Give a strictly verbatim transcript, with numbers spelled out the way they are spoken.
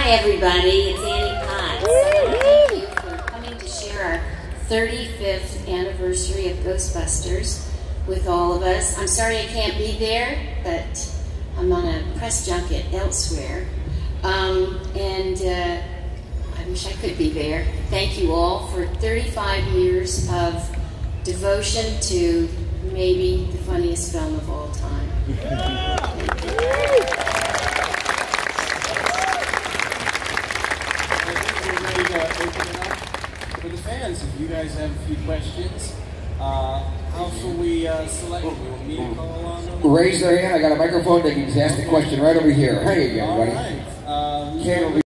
Hi everybody, it's Annie Potts. Thank you for coming to share our thirty-fifth anniversary of Ghostbusters with all of us. I'm sorry I can't be there, but I'm on a press junket elsewhere. Um, and uh, I wish I could be there. Thank you all for thirty-five years of devotion to maybe the funniest film of all time. For the fans, if you guys have a few questions, uh, how shall we uh, select them? We want me to call on them? Raise their hand. I got a microphone. They can just ask the question right over here. Hey, everybody. All right. Um,